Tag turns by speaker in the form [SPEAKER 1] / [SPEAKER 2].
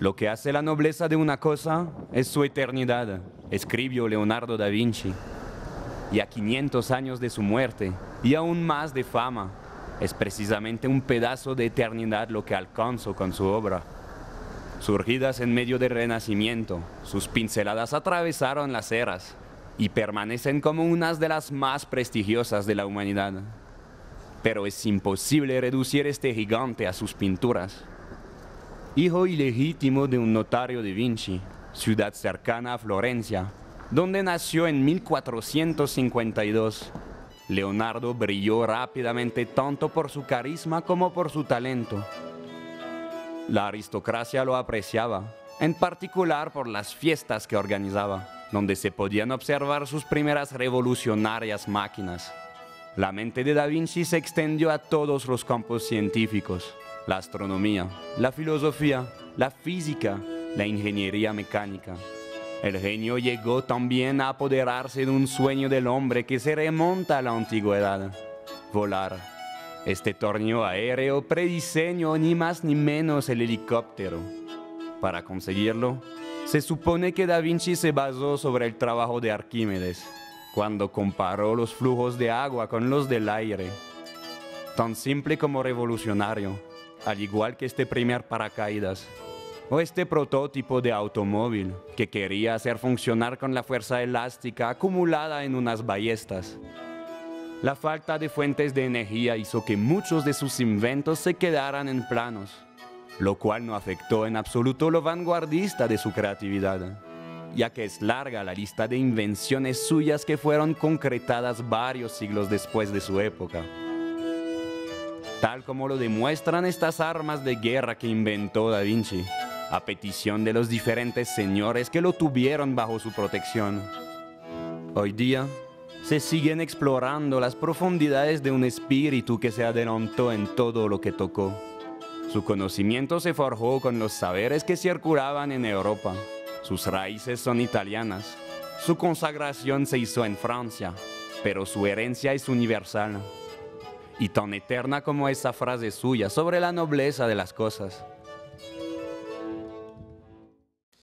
[SPEAKER 1] Lo que hace la nobleza de una cosa es su eternidad, escribió Leonardo da Vinci. Y a 500 años de su muerte, y aún más de fama, es precisamente un pedazo de eternidad lo que alcanzó con su obra. Surgidas en medio del Renacimiento, sus pinceladas atravesaron las eras y permanecen como unas de las más prestigiosas de la humanidad. Pero es imposible reducir este gigante a sus pinturas. Hijo ilegítimo de un notario de Vinci, ciudad cercana a Florencia, donde nació en 1452, Leonardo brilló rápidamente tanto por su carisma como por su talento. La aristocracia lo apreciaba, en particular por las fiestas que organizaba, donde se podían observar sus primeras revolucionarias máquinas. La mente de Da Vinci se extendió a todos los campos científicos: la astronomía, la filosofía, la física, la ingeniería mecánica. El genio llegó también a apoderarse de un sueño del hombre que se remonta a la antigüedad: volar. Este torneo aéreo prediseñó ni más ni menos el helicóptero. Para conseguirlo, se supone que Da Vinci se basó sobre el trabajo de Arquímedes, cuando comparó los flujos de agua con los del aire. Tan simple como revolucionario, al igual que este primer paracaídas, o este prototipo de automóvil que quería hacer funcionar con la fuerza elástica acumulada en unas ballestas. La falta de fuentes de energía hizo que muchos de sus inventos se quedaran en planos, lo cual no afectó en absoluto lo vanguardista de su creatividad, ya que es larga la lista de invenciones suyas que fueron concretadas varios siglos después de su época. Tal como lo demuestran estas armas de guerra que inventó Da Vinci, a petición de los diferentes señores que lo tuvieron bajo su protección. Hoy día, se siguen explorando las profundidades de un espíritu que se adelantó en todo lo que tocó. Su conocimiento se forjó con los saberes que circulaban en Europa. Sus raíces son italianas. Su consagración se hizo en Francia, pero su herencia es universal. Y tan eterna como esa frase suya sobre la nobleza de las cosas.